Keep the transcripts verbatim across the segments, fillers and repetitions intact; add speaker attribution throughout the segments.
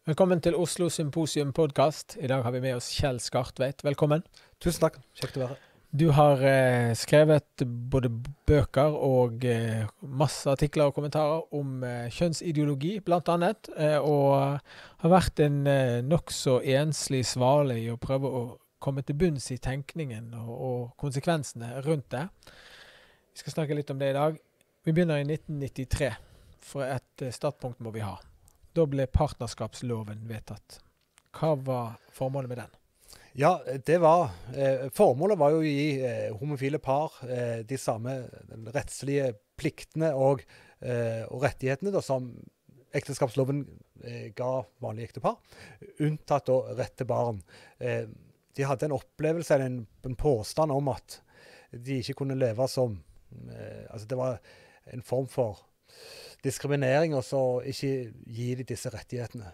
Speaker 1: Velkommen til Oslo Symposium podcast. I dag har vi med oss Kjell Skartveit. Velkommen.
Speaker 2: Tusen takk. Kjekt å være her.
Speaker 1: Du har eh, skrevet både bøker og eh, masse artikler og kommentarer om eh, kjønnsideologi, blant annet, eh, og har vært en eh, nok så enslig svale i å prøve å komme til bunns i tenkningen og, og konsekvensene rundt det. Vi skal snakke litt om det i dag. Vi begynner i nitten nittitre, for et eh, startpunkt må vi ha. Da ble partnerskapsloven vedtatt. Hva var formålet med den?
Speaker 2: Ja, det var, eh, formålet var jo å gi eh, homofile par eh, de samme rettslige pliktene og, eh, og rettighetene da, som ekteskapsloven eh, ga vanlige ektepar, unntatt da rett til barn. Eh, de hadde en opplevelse, en, en påstand om at de ikke kunne leve som, eh, altså det var en form for diskriminering, og så ikke gi de disse rettighetene.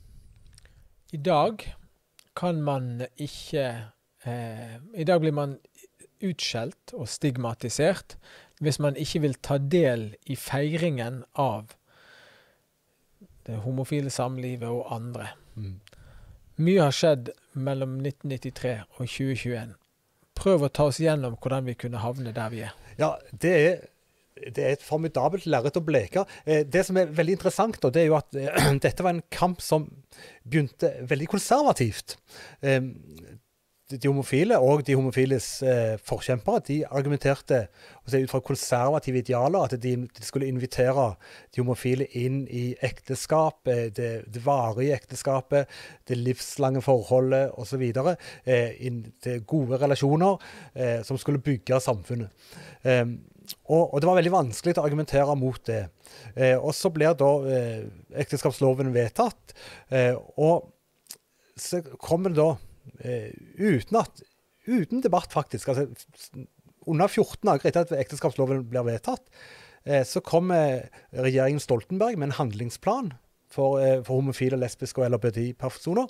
Speaker 1: I dag kan man ikke, eh, i dag blir man utskjelt og stigmatisert hvis man ikke vil ta del i feiringen av det homofile samlivet og andre.
Speaker 2: Mm.
Speaker 1: Mye har skjedd mellom nitten nittitre og tjue tjueen. Prøv å ta oss gjennom hvordan vi kunne havne der vi er.
Speaker 2: Ja, det er Det er et formidabelt lerret å bleke. Det som er veldig interessant, da, det er jo at dette var en kamp som begynte veldig konservativt. De homofile og de homofiles forkjempere, de argumenterte ut fra konservative idealer, at de, de skulle invitere de homofile inn i ekteskap, det, det varige ekteskapet, det livslange forholdet og så videre, inn til gode relasjoner som skulle bygge samfunnet. Og, og det var veldig vanskelig å argumentere mot det. Eh, og så blir da eh, ekteskapsloven vedtatt, eh, og så kommer det da eh, uten, at, uten debatt faktisk, altså under fjorten dager etter at ekteskapsloven blir vedtatt, eh, så kommer regjeringen Stoltenberg med en handlingsplan for, eh, for homofile, lesbiske og L G B T-personer,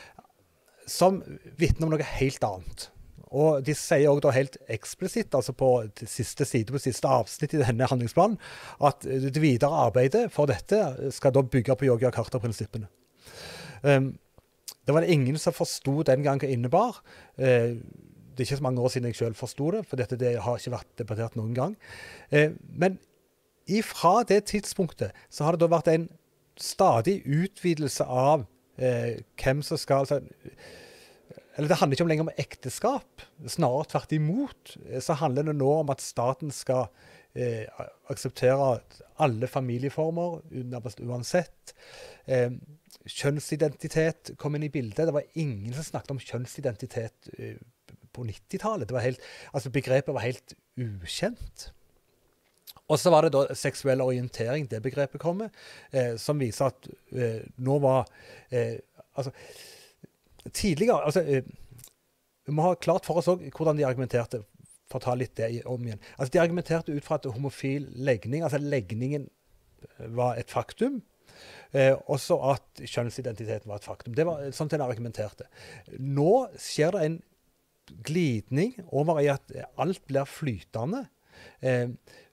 Speaker 2: som vitner om noe helt annet. Og de sier også da helt eksplisitt, altså på siste side, på siste avsnitt i denne handlingsplanen, at det videre arbeidet for dette skal da bygge på Yogya Karta-prinsippene. Um, det var det ingen som forstod den gang hva innebar. Uh, det er ikke så mange år siden jeg selv forstod det, for dette det har ikke vært debattert noen gang. Uh, men ifra det tidspunktet så har det da vært en stadig utvidelse av uh, hvem som skal... Altså, Eller det handler ikke om lenger om ekteskap, snarere tvert imot. Så handler det nå om at staten skal eh, akseptere alle familieformer, uansett. Eh, kjønnsidentitet kom inn i bildet. Det var ingen som snakket om kjønnsidentitet eh, på nittitallet. Det var helt, altså begrepet var helt ukjent. Og så var det da seksuell orientering, det begrepet kommer, eh, som viser at eh, nå var... Eh, altså... Tidligere, altså, vi må ha klart for oss også hvordan de argumenterte, for å ta litt det om igjen. Altså, de argumenterte ut fra at homofil legning, altså legningen var et faktum, eh, også at kjønnsidentiteten var et faktum. Det var sånn de argumenterte. Nå skjer det en glidning over i at alt blir flytende. Eh,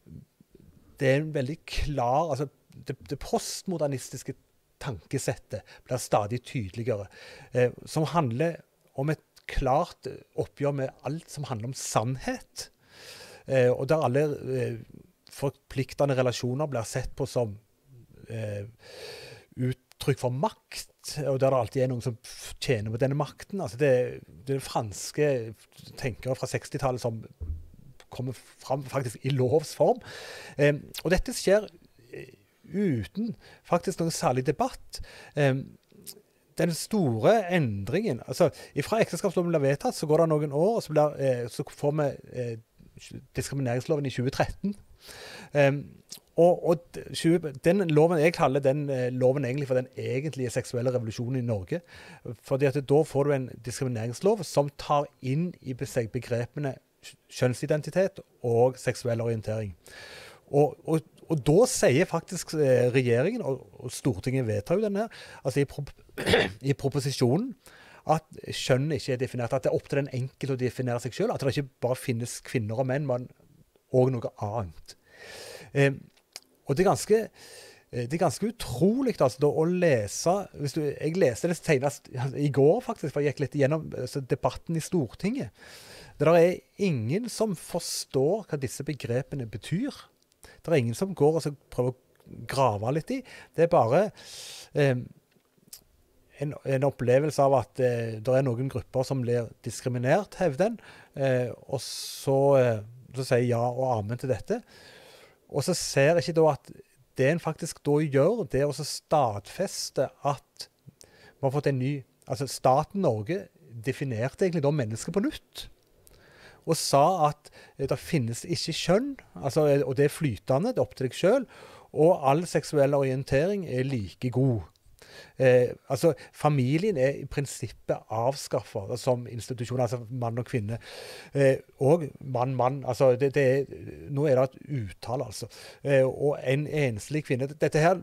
Speaker 2: det er en veldig klar, altså det, det postmodernistiske tankesettet blir stadig tydeligere, eh, som handler om et klart oppgjør med alt som handler om sannhet, eh, og der alle eh, forpliktende relasjoner blir sett på som eh, uttrykk for makt, og der det alltid er noen som tjener på denne makten. Altså det, det er franske tenkere fra sekstitallet som kommer fram faktisk i lovs form, eh, og dette skjer uten faktisk noen særlig debatt. Um, den store endringen, altså ifra ekteskapsloven blir vedtatt, så går det noen år, og så, blir, eh, så får vi eh, diskrimineringsloven i tjue tretten. Um, og, og tjue, den loven jeg kaller den eh, loven egentlig for den egentlige seksuelle revolusjonen i Norge, fordi at da får du en diskrimineringslov som tar inn i seg begrepene kjønnsidentitet og seksuell orientering. Og, og, og da sier faktisk eh, regjeringen, og, og Stortinget vedtar jo denne her, altså i, prop i proposisjonen, at kjønn ikke er definert, at det er opp til den enkelte å definere seg selv, at det ikke bare finnes kvinner og menn, men også noe annet. Eh, og det er ganske det er ganske utrolig altså, da, å lese, hvis du, jeg leste det senest i går faktisk, for jeg gikk litt gjennom altså, debatten i Stortinget. Det der er ingen som forstår hva disse begrepene betyr. Det er ingen som går og så prøver å grave litt i. Det er bare eh, en, en opplevelse av at eh, det er noen grupper som blir diskriminert, hevden, eh, og så, eh, så sier ja og amen til dette. Og så ser jeg ikke da at det en faktisk da gjør, det er å stadfeste at man har fått en ny, altså staten Norge definerte egentlig da mennesker på nytt, og sa at det finnes ikke kjønn, altså, og det er flytende, det er opp til deg selv, og all seksuell orientering er like god. Eh, altså, familien er i prinsippet avskaffet som institusjon, altså mann og kvinne. Eh, og mann, mann, altså det, det er, nå er det et uttale, altså. Eh, og en enslig kvinne. Dette her,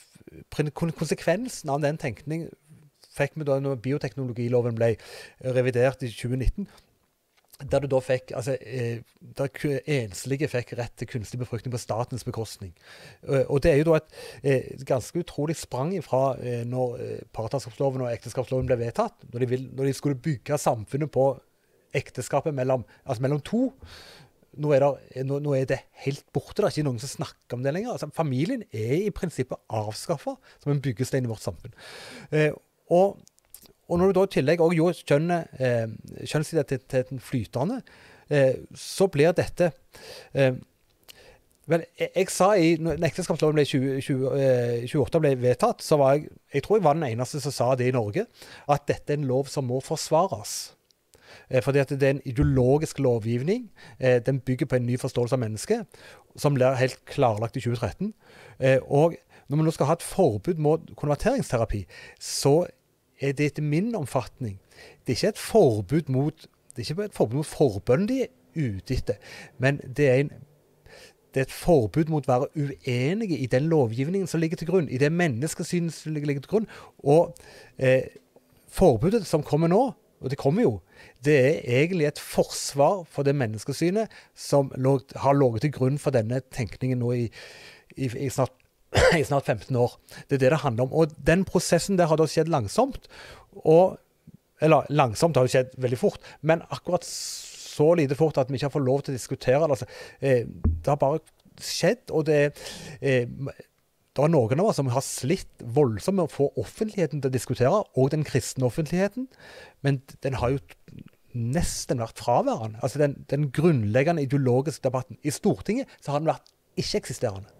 Speaker 2: konsekvensen av den tenkning fikk vi da når bioteknologiloven ble revidert i tjue nitten, der du da fikk, altså, eh, der enslige fikk rett til kunstig befruktning på statens bekostning. Uh, og det er jo da et eh, ganske utrolig sprang ifra eh, når eh, partnerskapsloven og ekteskapsloven ble vedtatt, når de, vil, når de skulle bygge samfunnet på ekteskapet mellom, altså mellom to. Nå er, det, nå, nå er det helt borte, det er ikke noen som snakker om det lenger. Altså, familien er i prinsippet avskaffet som en byggestein i vårt samfunn. Eh, og Og når du da i tillegg også gjorde kjønnet, eh, kjønnsidentiteten flytende, eh, så blir dette... Eh, vel, jeg, jeg sa i, når ekteskapsloven ble tjue, tjue, eh, tjueåtte ble vedtatt, så var jeg, jeg tror jeg var den eneste som sa det i Norge, at dette er en lov som må forsvares. Eh, fordi at det er en ideologisk lovgivning, eh, den bygger på en ny forståelse av mennesket, som blir helt klarlagt i tjue tretten. Eh, og når man nå skal ha et forbud mot konverteringsterapi, så er det etter min omfatning, det er ikke et forbud mot, det er ikke et forbud mot forbønn de er ute etter, men det er, en, det er et forbud mot å være uenige i den lovgivningen som ligger til grunn, i det menneskesynet som ligger til grunn, og eh, forbudet som kommer nå, og det kommer jo, det er egentlig et forsvar for det menneskesynet som lå, har ligget til grunn for denne tenkningen nå i, i, i snart i snart femten år. Det er det det handler om. Og den prosessen der har da skjedd langsomt, og, eller langsomt har det skjedd veldig fort, men akkurat så lite fort at vi ikke har fått lov til å diskutere det. Altså, eh, det har bare skjedd, og det, eh, det er noen av oss som har slitt voldsomt med å få offentligheten til å diskutere, og den kristne offentligheten, men den har jo nesten vært fraværende. Altså den, den grunnleggende ideologiske debatten. I Stortinget så har den vært ikke-eksisterende.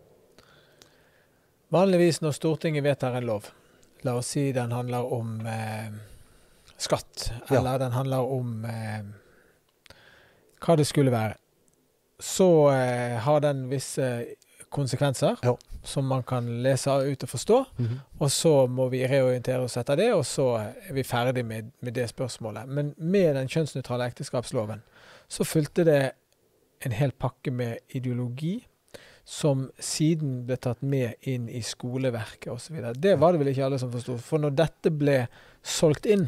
Speaker 1: Vanligvis når Stortinget vedtar en lov, la oss si den handler om eh, skatt, eller ja. Den handler om eh, hva det skulle være, så eh, har den visse konsekvenser ja. Som man kan lese ut og forstå, mm-hmm. og så må vi reorientere oss etter det, og så er vi ferdig med, med det spørsmålet. Men med den kjønnsnøytrale ekteskapsloven, så fulgte det en hel pakke med ideologi, som siden ble tatt med inn i skoleverket og så videre. Det var det vel ikke alle som forstod. For når dette ble solgt inn,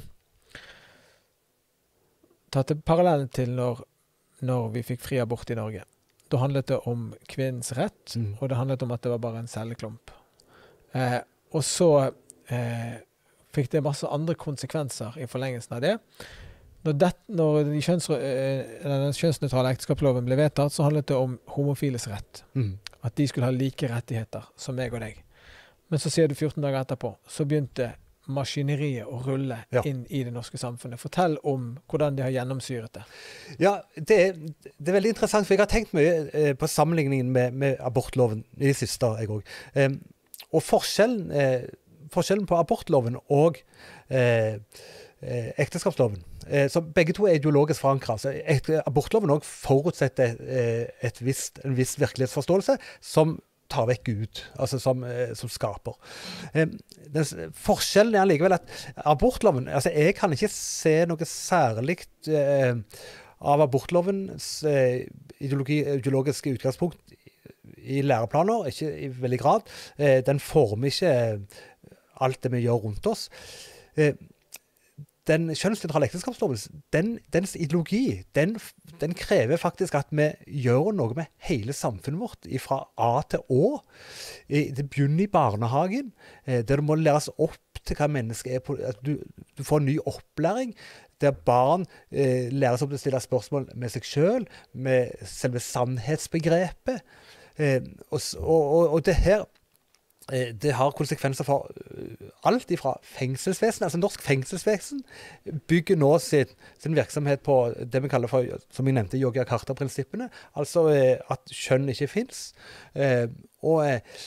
Speaker 1: tatt det parallellen til når, når vi fikk fri abort i Norge, da handlet det om kvinnens rett, mm. og det handlet om at det var bare en celleklump. Eh, og så eh, fikk det masse andre konsekvenser i forlengelsen av det. Når, det, når de kjønns, den kjønnsnøytrale ekteskapsloven ble vedtatt, så handlet det om homofiles rett. Mm. At de skulle ha like rettigheter som meg og deg. Men så ser du fjorten dager etterpå, så begynte maskineriet å rulle ja. Inn i det norske samfunnet. Fortell om hvordan de har gjennomsyret det. Ja, det er, det er veldig interessant, for jeg har tenkt mye eh, på sammenligningen med, med abortloven i det siste, jeg også. Eh, og forskjellen, eh, forskjellen på abortloven og eh, ekteskapsloven. Eh, så begge to er ideologisk forankret. Så et, abortloven også forutsetter eh, et visst, en viss virkelighetsforståelse som tar vekk Gud, altså som, eh, som skaper. Eh, den, forskjellen er likevel at abortloven, altså jeg kan ikke se noe særligt eh, av abortlovens eh, ideologi, ideologiske utgangspunkt i læreplaner, ikke i veldig grad. Eh, den former ikke alt det vi gjør rundt oss. Eh, Den kjønnsnøytrale ekteskapsloven, den, dens ideologi, den
Speaker 2: den krever faktisk at vi gjør noe med hele samfunnet vårt, fra A til Å. Det begynner i barnehagen, der det må læres opp til hva mennesket er på. Du, du får en ny opplæring, der barn eh, læres opp til å stille spørsmål med seg selv, med selve sannhetsbegrepet. Eh, og, og, og det her det har konsekvenser for alt fra fengselsvesen. Altså norsk fengselsvesen bygger nå sin, sin virksomhet på det vi kaller for, som jeg nevnte, Yogyakarta-prinsippene. Altså eh, at kjønn ikke finnes. Eh, og eh,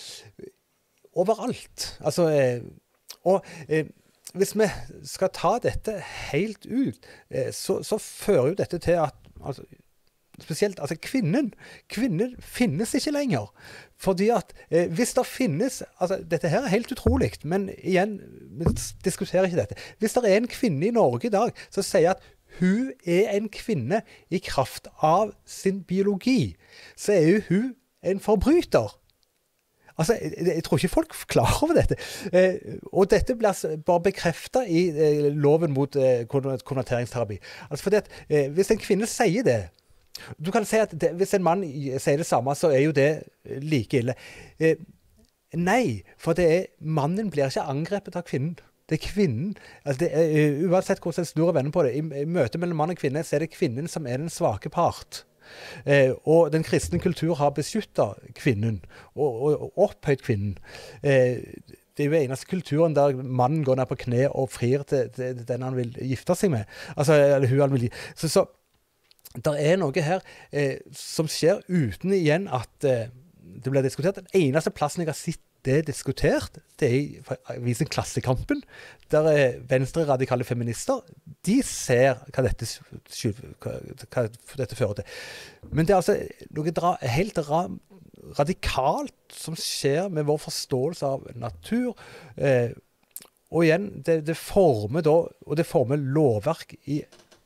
Speaker 2: overalt. Altså, eh, og eh, hvis vi skal ta dette helt ut, eh, så, så fører jo dette til at altså, spesielt, altså kvinnen, kvinnen finnes ikke lenger. Fordi at eh, hvis det finnes, altså dette her er helt utrolig, men igjen, vi diskuterer ikke dette. Hvis det er en kvinne i Norge i dag som sier at hun er en kvinne i kraft av sin biologi, så er jo hun en forbryter. Altså, jeg, jeg tror ikke folk er klar over dette. Eh, og dette blir bare bekreftet i eh, loven mot eh, konverteringsterapi. Altså fordi at eh, hvis en kvinne sier det, du kan si at det, hvis en mann sier det samme, så er jo det like ille. Eh, nei, for det er, mannen blir ikke angrepet av kvinnen. Det er kvinnen. Altså det er, uansett hvordan en snur og vender på det, i, i møte mellom mann og kvinne, så er det kvinnen som er den svake part. Eh, og den kristne kultur har beskyttet kvinnen, og, og, og opphøyd kvinnen. Eh, det er jo eneste kulturen der mannen går ned på kne og frir til, til den han vil gifte seg med. Altså, eller hun han vil gi. Så, så det er noe her eh, som skjer uten igjen at eh, det blir diskutert. Den eneste plassen jeg har sett det diskutert, det er i avisen Klassekampen, der eh, venstre radikale feminister, de ser hva dette, hva, hva dette fører til. Men det er altså noe dra, helt ra, radikalt som skjer med vår forståelse av natur. Eh, og igjen, det, det former da, og det former lovverk i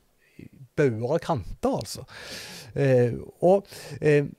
Speaker 2: bauer og kanter, altså. Eh, og eh,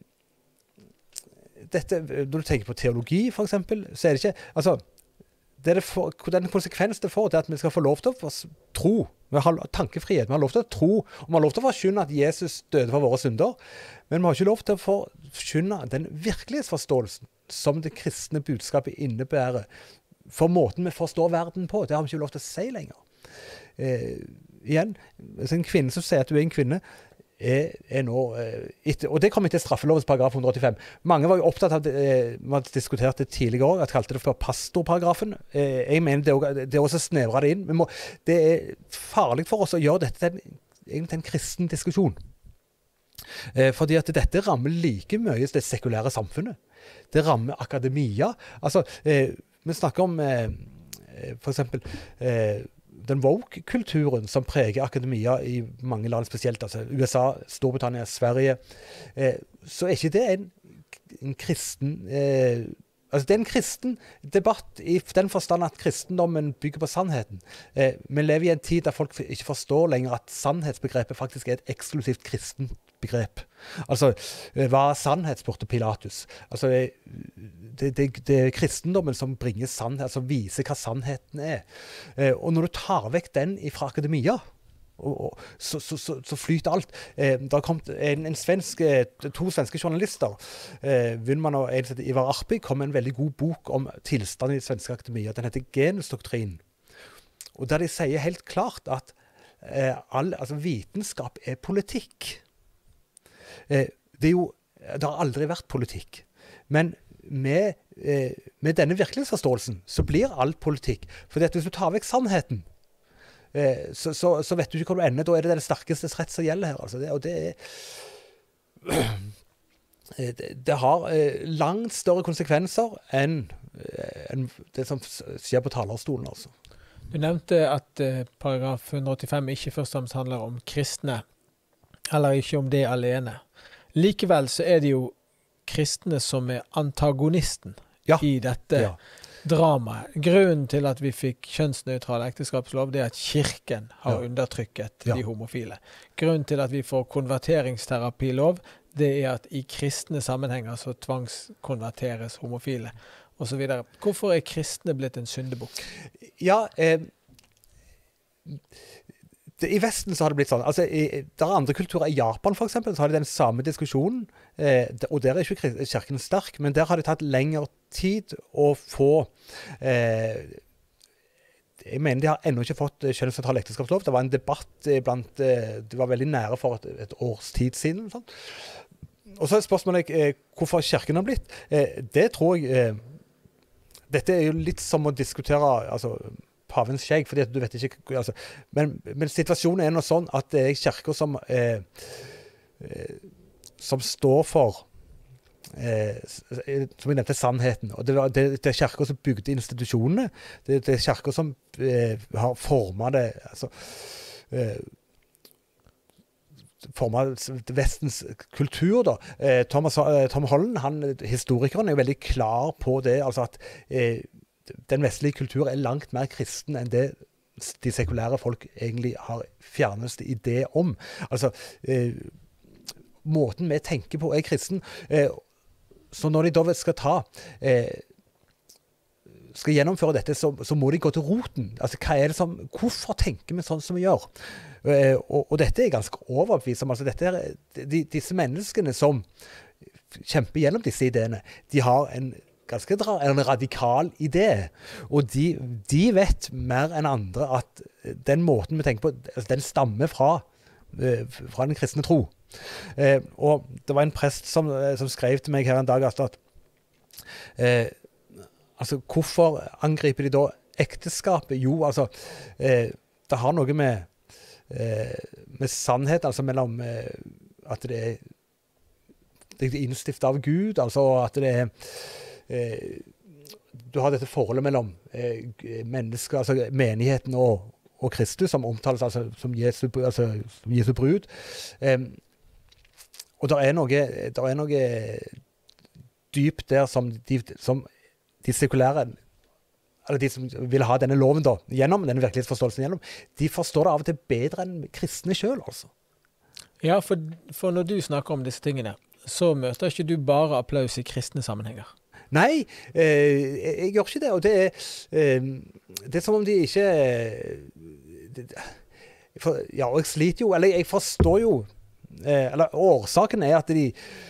Speaker 2: dette, når du tenker på teologi, for eksempel, så er det ikke, altså, det er det for, den konsekvens det får til at vi skal få lov til å tro, vi har tankefrihet, vi har lov til å tro, og vi har lov til å forkynne at Jesus døde for våre synder, men vi har ikke lov til å forkynne den virkelighetsforståelsen som det kristne budskapet innebærer, for måten vi forstår verden på, det har vi ikke lov til å si lenger. Eh, igjen, en kvinne som sier at du er en kvinne, er, er nå, eh, etter, og det kommer til straffelovens paragraf hundre åttifem. Mange var jo opptatt av det, eh, man diskuterte det tidligere år, at kalte det for pastorparagrafen. Eh, jeg mener det, også, det er også snevret det inn. Vi må, det er farlig for oss å gjøre dette til en, egentlig en kristen diskusjon. Eh, fordi at dette rammer like mye det sekulære samfunnet. Det rammer akademia. Altså, eh, vi snakker om eh, for eksempel eh, den woke-kulturen som preger akademia i mange land spesielt, altså U S A, Storbritannia, Sverige, eh, så er ikke det en, en kristen, eh, altså det er en kristen debatt i den forstand at kristendommen bygger på sannheten. Eh, vi lever i en tid der folk ikke forstår lenger at sannhetsbegrepet faktisk er et eksklusivt kristent begrep. Altså, hva er sannhet, spurte Pilatus? Altså, det, det, det er kristendommen som bringer sannhet, altså viser hva sannheten er. Eh, og når du tar vekk den fra akademia, og, og, så, så, så, så flyter alt. Eh, det har kommet en, en svensk, to svenske journalister, eh, Willman og en som heter Ivar Arpi, kom med en veldig god bok om tilstanden i svenske akademia. Den heter Genusdoktrinen. Og der de sier helt klart at eh, all, altså, vitenskap er politikk. Eh, det, er jo, det har aldri vært politikk. Men med, eh, med denne virkelighetsforståelsen så blir alt politikk. For hvis du tar vekk sannheten, eh, så, så, så vet du ikke hvor du ender. Da er det den sterkestes rett som gjelder her. Altså det, og det er det, det har eh, langt større konsekvenser enn, enn det som skjer på talerstolen, altså.
Speaker 1: Du nevnte at eh, paragraf hundre åttifem ikke først og fremst handler om kristne, eller ikke om det alene. Likevel så er det jo kristne som er antagonisten ja. i dette ja. dramaet. Grunnen til at vi fikk kjønnsnøytral ekteskapslov, det er at kirken har ja. undertrykket ja. de homofile. Grunnen til at vi får konverteringsterapilov, det er at i kristne sammenhenger så tvangskonverteres homofile, og så videre. Hvorfor er kristne blitt en syndebukk?
Speaker 2: Ja, eh, det, I Vesten så har det blitt sånn, altså i, der er andre kulturer, i Japan for eksempel, så har de den samme diskusjonen, eh, og der er ikke kirken sterk, men der har det tatt lengre tid å få eh, jeg mener de har ennå ikke fått kjønnsnøytral ekteskapslov. Det var en debatt blant, det var veldig nære for et, et års tid siden. Sånn. Og så er spørsmålet eh, hvorfor kirken har blitt. Eh, det tror jeg, eh, dette er jo litt som å diskutere altså, pavens skjegg, fordi at du vet ikke, altså, men, men situasjonen er noe sånn at det er kirker som, eh, eh, som står for Eh, som jeg nevnte, sannheten. Og det, det, det er kirker som bygde institusjonene. Det, det er kirker som eh, har formet det, altså eh, formet vestens kultur da. Eh, Thomas, eh, Tom Holland, han, historikeren, er veldig klar på det, altså at eh, den vestlige kultur er langt mer kristen enn det de sekulære folk egentlig har fjerneste idé om. Altså eh, måten vi tenker på er kristen. Eh, Så når de da skal ta, eh, skal gjennomføre dette, så, så må de gå til roten. Altså, hva er det som, hvorfor tenker vi sånn som vi gjør? Eh, og, og dette er ganske overbevist om. Altså, dette er, de, disse menneskene som kjemper gjennom disse ideene, de har en ganske en radikal idé. Og de, de vet mer enn andre at den måten vi tenker på, altså, den stammer fra, eh, fra den kristne tro. Eh, og det var en prest som, som skrev til meg her en dag at eh, altså hvorfor angriper de da ekteskapet? Jo, altså eh, det har noe med eh, med sannhet, altså mellom eh, at det er det er innstiftet av Gud, altså at det er eh, du har dette forholdet mellom eh, mennesker, altså menigheten og, og Kristus, som omtales altså, som Jesu, altså, som Jesu brud. Eh, Og det er noe, der er noe dypt der som de, som de sekulære, eller de som vil ha denne loven da, gjennom, denne virkelighetsforståelsen gjennom, de forstår det av og til bedre enn kristne selv, altså.
Speaker 1: Ja, for, for når du snakker om disse tingene, så møter ikke du bare applaus i kristne sammenhenger.
Speaker 2: Nei, eh, jeg, jeg gjør ikke det, og det er, eh, det er som om de ikke... Eh, det, for, ja, og jeg sliter jo, eller jeg forstår jo, Eh, eller årsaken er at de,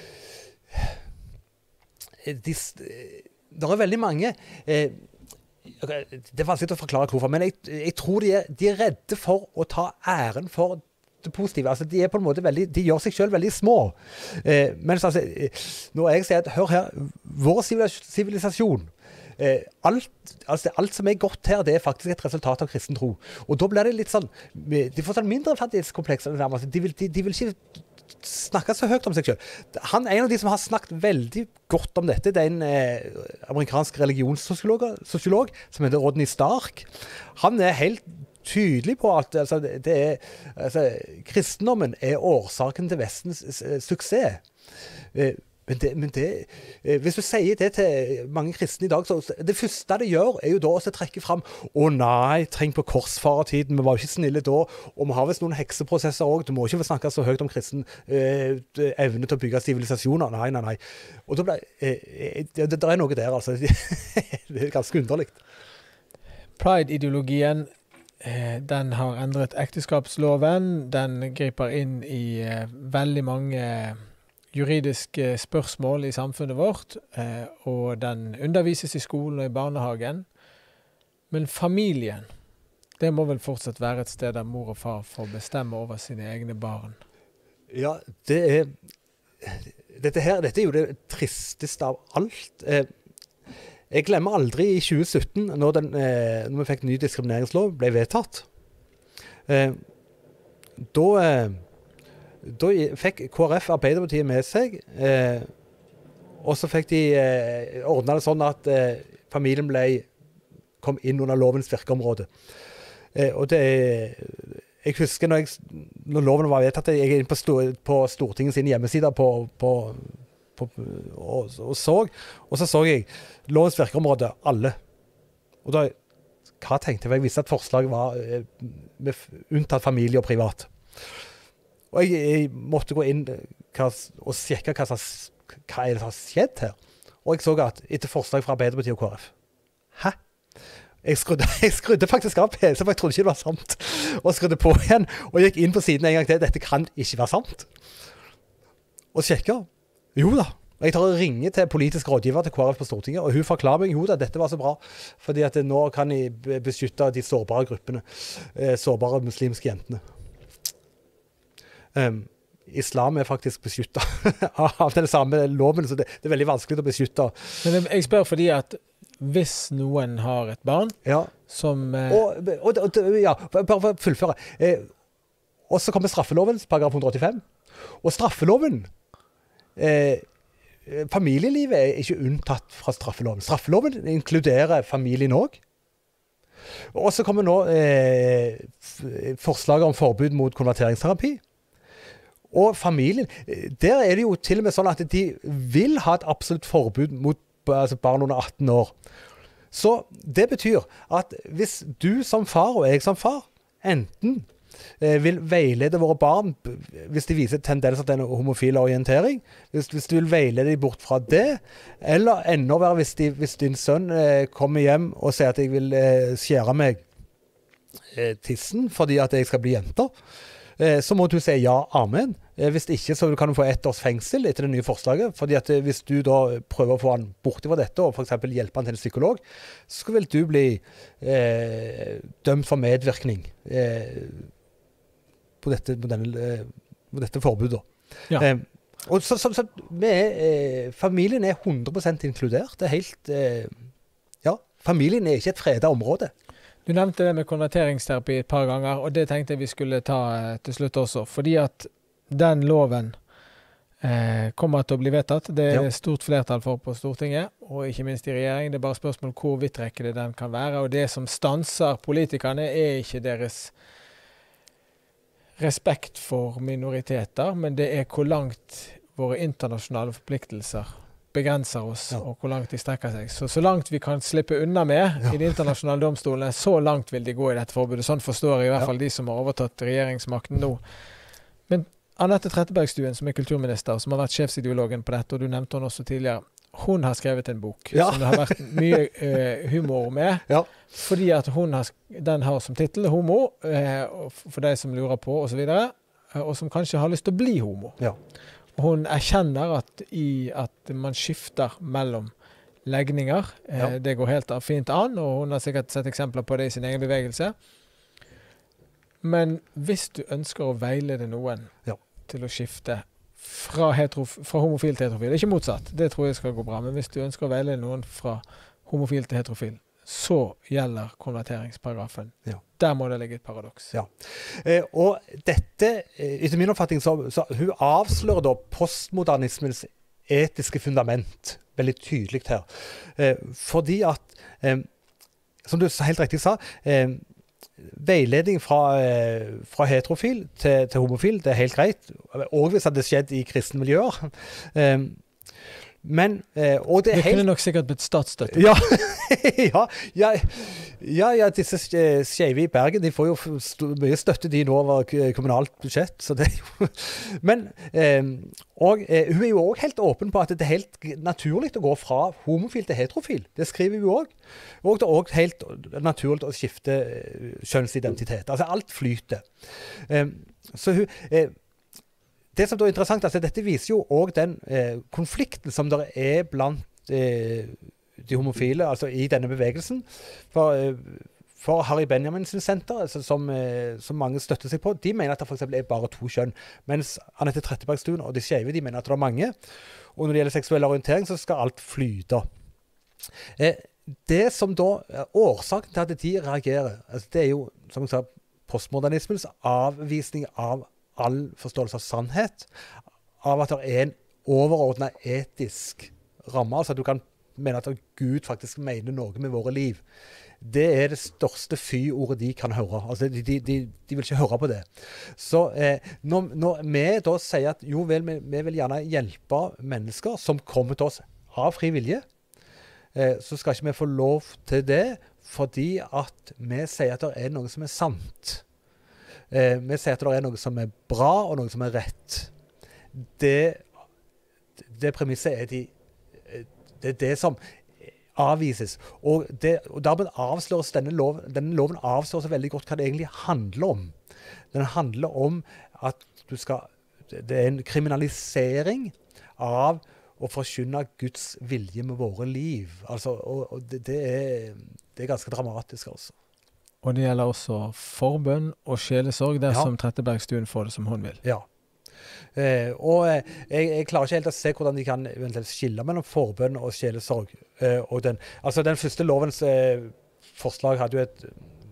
Speaker 2: de det er veldig mange eh, det er vanskelig å forklare hvorfor, men jeg, jeg tror de er, de er redde for å ta æren for det positive. Altså, de er på en måte veldig, de gjør seg selv veldig små. Eh, mens altså, når jeg sier at, hør her, vår sivilisasjon, Eh, alt, altså alt som er godt her, det er faktisk et resultat av kristen tro. Og da blir det litt sånn, de får sånn mindre fattighetskompleks. De vil, de, de vil ikke snakke så høyt om seg selv. Han er en av de som har snakket veldig godt om dette. Det er en eh, amerikansk religionssosiolog sosiolog, som heter Rodney Stark. Han er helt tydelig på at altså, det er, altså, kristendommen er årsaken til Vestens uh, suksess. Uh, Men, det, men det, eh, hvis du sier det til mange kristne i dag, så det første de gjør er jo da å trekke frem «Å nei, tenk på korsfarertiden, vi var jo ikke snille da, og vi har vist noen hekseprosesser også, du må ikke snakke så høyt om kristen eh, evne til å bygge sivilisasjoner». Nei, nei, nei. Og da ble, eh, det, det er noe der, altså. Det er ganske underligt.
Speaker 1: Pride-ideologien, eh, den har endret ekteskapsloven, den griper inn i eh, veldig mange juridiske spørsmål i samfunnet vårt, eh, og den undervises i skolen og i barnehagen. Men familien, det må vel fortsatt være et sted der mor og far får bestemme over sine egne barn.
Speaker 2: Ja, det er, dette her, dette er jo det tristeste av alt. Eh, jeg glemmer aldri i tjue sytten, når, den, eh, når vi fikk ny diskrimineringslov, ble vedtatt. Eh, da... Eh, Da fikk K R F Arbeiderpartiet med seg, eh, og så fikk de eh, ordnet det sånn at eh, familien ble, kom inn under lovens virkeområde. Eh, og det jeg husker når, jeg, når loven var vedtatt, jeg er inne på, stor, på Stortinget sine hjemmesider på, på, på, og, og så, og så så jeg lovens virkeområde, alle. Og da, hva tenkte jeg? Jeg visste at forslaget var eh, med, unntatt familie og privat. Og jeg, jeg måtte gå inn hva, og sjekke hva, hva er det som har skjedd her. Og jeg så at etter forslag fra Arbeiderpartiet og K R F. Hæ? Jeg skrudde, jeg skrudde faktisk av P C, for jeg trodde ikke det var sant. Og skrudde på igjen, og gikk inn på siden en gang til. Dette kan ikke være sant. Og sjekker. Jo da. Jeg tar og ringer til politisk rådgiver til K R F på Stortinget, og hun forklarer meg, jo da, dette var så bra, fordi at nå kan jeg beskytte de sårbare gruppene, eh, sårbare muslimske jentene. Um, islam er faktisk beskyttet av den samme loven, så det, det er veldig vanskelig å beskytte.
Speaker 1: Men jeg spør fordi at hvis noen har et barn
Speaker 2: ja.
Speaker 1: som... Eh...
Speaker 2: Og, og, og, ja, bare for å fullføre. Eh, og så kommer straffelovens paragraf hundre åttifem. Og straffeloven, eh, familielivet er ikke unntatt fra straffeloven. Straffeloven inkluderer familien også. Og så kommer nå eh, forslaget om forbud mot konverteringsterapi. Og familien, der er det jo til og med sånn at de vil ha et absolutt forbud mot altså barn under atten år. Så det betyr at hvis du som far og jeg som far enten eh, vil veilede våre barn hvis de viser tendenser til en homofil orientering, hvis, hvis du vil veilede dem bort fra det, eller enda verre hvis, de, hvis din sønn eh, kommer hjem og sier at jeg vil eh, skjære meg eh, tissen fordi at jeg skal bli jenter, eh, så må du si ja, amen. Hvis ikke, så kan du få ett års fengsel etter det nye forslaget, fordi at hvis du da prøver å få han bort fra dette, og for eksempel hjelpe han til en psykolog, så vil du bli eh, dømt for medvirkning eh, på, dette, på, denne, eh, på dette forbudet. Ja. Eh, og så, så, så med, eh, familien er hundre prosent inkludert. Det er helt, eh, ja, familien er ikke et fredet område.
Speaker 1: Du nevnte det med konverteringsterapi et par ganger, og det tenkte jeg vi skulle ta eh, til slutt også, fordi at den loven eh, kommer til å bli vedtatt. Det er ja. Stort flertall for på Stortinget, og ikke minst i regjering. Det er bare spørsmål hvor vidtrekkende den kan være, og det som stanser politikerne er ikke deres respekt for minoriteter, men det er hvor langt våre internasjonale forpliktelser begrenser oss, ja. Og hvor langt de strekker seg. Så, så langt vi kan slippe unna med ja. I de internasjonale domstolene, så langt vil de gå i dette forbudet. Sånn forstår jeg i hvert fall ja. De som har overtatt regjeringsmakten nå. Men Anette Trettebergstuen, som er kulturminister, som har vært sjefsideologen på dette, og du nevnte henne også tidligere, hun har skrevet en bok ja. Som det har vært mye eh, humor med, ja. Fordi at hun har, den har som titel homo, eh, for de som lurer på, og så videre, og som kanskje har lyst til å bli homo. Ja. Og hun erkjenner at, i, at man skifter mellom legninger. Eh, ja. Det går helt fint an, og hun har sikkert sett eksempler på det i sin egen bevegelse. Men hvis du ønsker å veilede noen ja. Til å skifte fra, heterof fra homofil til heterofil, ikke motsatt, det tror jeg skal gå bra, men hvis du ønsker å veilede noen fra homofil til heterofil, så gjelder konverteringsparagrafen. Ja. Der må det ligge et paradoks. Ja.
Speaker 2: Eh, og dette, etter min oppfatning, så, så hun avslører da postmodernismens etiske fundament veldig tydelig her. Eh, fordi at, eh, som du helt riktig sa, eh, veiledning fra, eh, fra heterofil til, til homofil, det er helt greit. Og hvis det hadde skjedd i kristne miljøer. Eh, men, eh, og det er
Speaker 1: det
Speaker 2: helt...
Speaker 1: kunne nok sikkert blitt statsstøtte.
Speaker 2: Ja, ja, ja, ja, ja, disse skjeve i Bergen, de får jo st mye støtte de nå over kommunalt budsjett, så det er jo... Men, eh, og eh, hun er jo også helt åpen på at det er helt naturlig å gå fra homofil til heterofil. Det skriver hun også. Og det er også helt naturlig å skifte kjønnsidentitet. Altså alt flyter. Eh, så hun... Eh, Det som da er interessant, altså dette viser jo også den eh, konflikten som der er blant eh, de homofile, altså i denne bevegelsen. For, eh, for Harry Benjamins senter, altså, som, eh, som mange støtter seg på, de mener at det for eksempel er bare to kjønn, mens Anette Trettebergstuen og de skjeve, de mener at det er mange. Og når det gjelder seksuell orientering, så skal alt flyte. Eh, det som da er årsaken til at de reagerer, altså det er jo, som jeg sa, postmodernismens avvisning av all forståelse av sannhet, av at det er en overordnet etisk ramme, altså at du kan mene at Gud faktisk mener noe med våre liv. Det er det største fy-ordet de kan høre. Altså, de, de, de, de vil ikke høre på det. Så eh, når, når vi da sier at jo vel, vi, vi vil gjerne hjelpe mennesker som kommer til oss av fri vilje, eh, så skal ikke vi få lov til det, fordi at vi sier at det er noe som er sant. Eh, vi sier at det er noe som er bra og noe som er rett. Det, det premisset er de, det er det som avvises. Og, det, og dermed avsløres denne loven, denne loven avslører så veldig godt hva det egentlig handler om. Den handler om at du skal, det er en kriminalisering av å forkynne Guds vilje med våre liv. Altså, og, og det, det, er, det er ganske dramatisk, altså.
Speaker 1: Og det gjelder også forbønn og sjelesorg, der
Speaker 2: Ja.
Speaker 1: som Trettebergstuen får det som hun vil.
Speaker 2: Ja. Eh, og eh, jeg, jeg klarer ikke helt å se hvordan de kan eventuelt skille mellom forbønn og sjelesorg. Eh, og den, altså den første lovens eh, forslag hadde jo et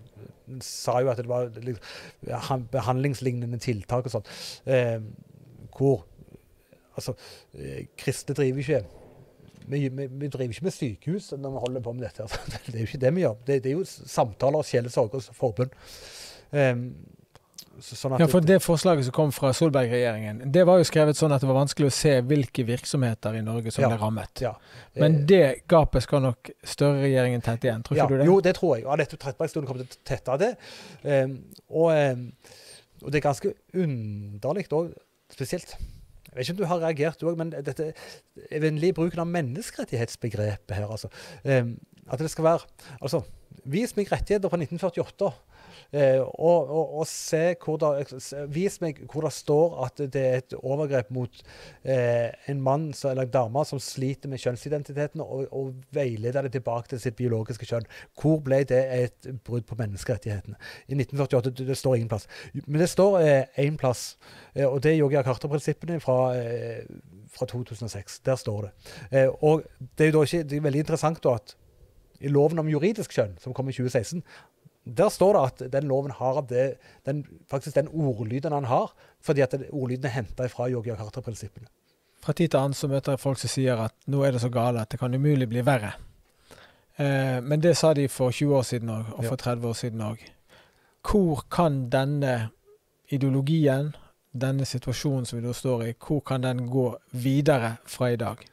Speaker 2: sa jo at det var liksom, behandlingslignende tiltak og sånt. Eh, hvor altså, eh, kristne driver ikke vi, vi, vi driver ikke med sykehus når vi holder på med dette. Altså, det er jo ikke det vi gjør. Det, det er jo samtaler, sjelesorg og forbund. Um, så, sånn at
Speaker 1: ja, for det forslaget som kom fra Solberg-regjeringen, det var jo skrevet sånn at det var vanskelig å se hvilke virksomheter i Norge som
Speaker 2: ja,
Speaker 1: ble rammet.
Speaker 2: Ja.
Speaker 1: Men det gapet skal nok Støre-regjeringen tette igjen, tror ikke
Speaker 2: ja,
Speaker 1: du det?
Speaker 2: Jo, det tror jeg. Og Anette Trettebergstuen kommer til å tette av det. Um, og, um, og det er ganske underlig også, spesielt. Jeg vet ikke om du har reagert også, men dette evinnelige bruken av menneskerettighetsbegrepet her, altså. Um, at det skal være, altså, vis meg rettigheter fra nitten førtiåtte, uh, og, og, og se hvor det, vis meg hvor det står at det er et overgrep mot uh, en mann eller en dame som sliter med kjønnsidentiteten, og, og veileder det tilbake til sitt biologiske kjønn. Hvor ble det et brudd på menneskerettighetene? I nitten førtiåtte, det, det står ingen plass. Men det står uh, en plass, uh, og det er Joggia Carter-prinsippene fra uh, fra to tusen og seks. Der står det. Eh, og det er jo da ikke, det er veldig interessant da at i loven om juridisk kjønn, som kom i tjue seksten, der står det at den loven har det, den, faktisk den ordlyden han har, fordi at den ordlyden er hentet fra Joggia Carter-prinsippene.
Speaker 1: Fra tid til annen så møter jeg folk som sier at nå er det så gale at det kan umulig bli verre. Eh, men det sa de for tjue år siden også, og for tretti år siden også. Hvor kan denne ideologien, denne situasjonen som vi da står i, hvor kan den gå videre fra i dag?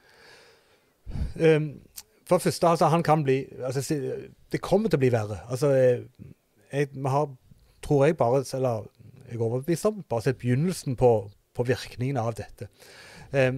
Speaker 2: Um, for det første, altså, han kan bli, altså, det kommer til å bli verre. Altså, jeg, vi har, tror jeg bare, eller jeg er overbevist om, bare sett begynnelsen på, på virkningen av dette. Um,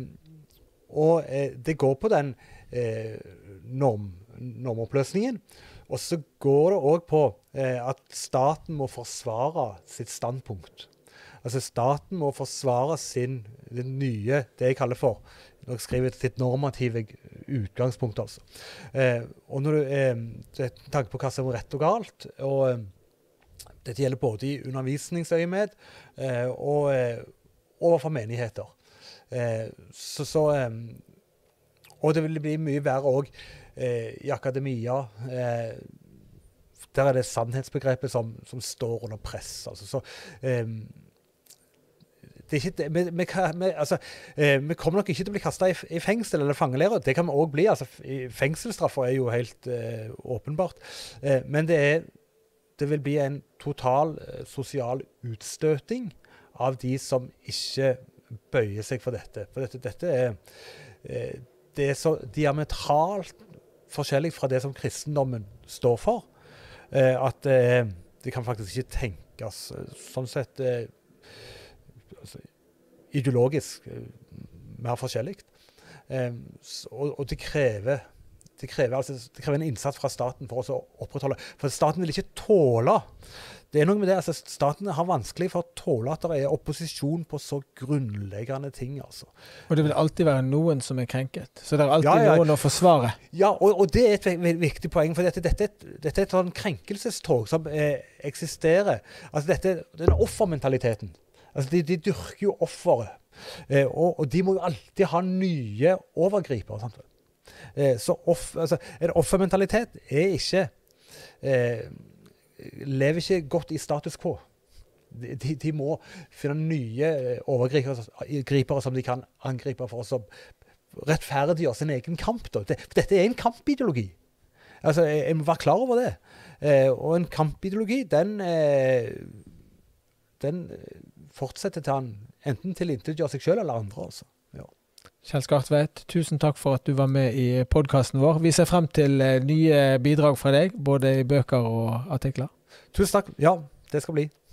Speaker 2: og eh, det går på den eh, norm, normoppløsningen, og så går det også på eh, at staten må forsvare sitt standpunkt. Altså staten må forsvare sin, det nye, det jeg kaller for, når jeg skriver sitt normative utgangspunkt altså. Eh, og når du, eh, det er tanke på hva som er rett og galt, og eh, dette gjelder både i undervisningsøyemed eh, og eh, overfor menigheter. Eh, så, så, eh, og det vil bli mye verre også eh, i akademia, eh, der er det sannhetsbegrepet som, som står under press. Altså, så, eh, det er ikke, vi, vi, vi, altså, eh, vi kommer nok ikke til å bli kastet i, i fengsel eller fangelære. Det kan vi også bli. Altså, fengselsstraffer er jo helt eh, åpenbart. Eh, men det, er, det vil bli en total eh, sosial utstøting av de som ikke bøyer seg for dette. For dette, dette er, eh, det er så diametralt forskjellig fra det som kristendommen står for, eh, at eh, det kan faktisk ikke tenkes. Sånn sett eh, altså, ideologisk uh, mer forskjellig. Um, og, og det krever, det, krever, altså, det krever en innsats fra staten for å opprettholde. For staten vil ikke tåle. Det er noe med det, altså staten har vanskelig for å tåle at det er opposisjon på så grunnleggende ting. Altså.
Speaker 1: Og det vil alltid være noen som er krenket. Så det er alltid
Speaker 2: ja, ja.
Speaker 1: noen å forsvare.
Speaker 2: Ja, og, og det er et viktig poeng, for dette, dette, dette er et sånn krenkelsestog som eh, eksisterer. Altså dette, den offermentaliteten. Altså, de, de dyrker jo offeret, eh, og, og de må jo alltid ha nye overgripere. Sant? Eh, så off, altså, en offermentalitet er ikke, eh, lever ikke godt i status quo. De, de, de må finne nye overgripere som de kan angripe for å rettferdiggjøre sin egen kamp. Da. Det, dette er en kampideologi. Altså, jeg, jeg må være klar over det. Eh, og en kampideologi, den... Eh, den fortsetter til han enten til integjør seg selv eller andre. Altså. Ja.
Speaker 1: Kjell Skartveit, tusen takk for at du var med i podcasten vår. Vi ser frem til nye bidrag fra deg, både i bøker og artikler.
Speaker 2: Tusen takk. Ja, det skal bli.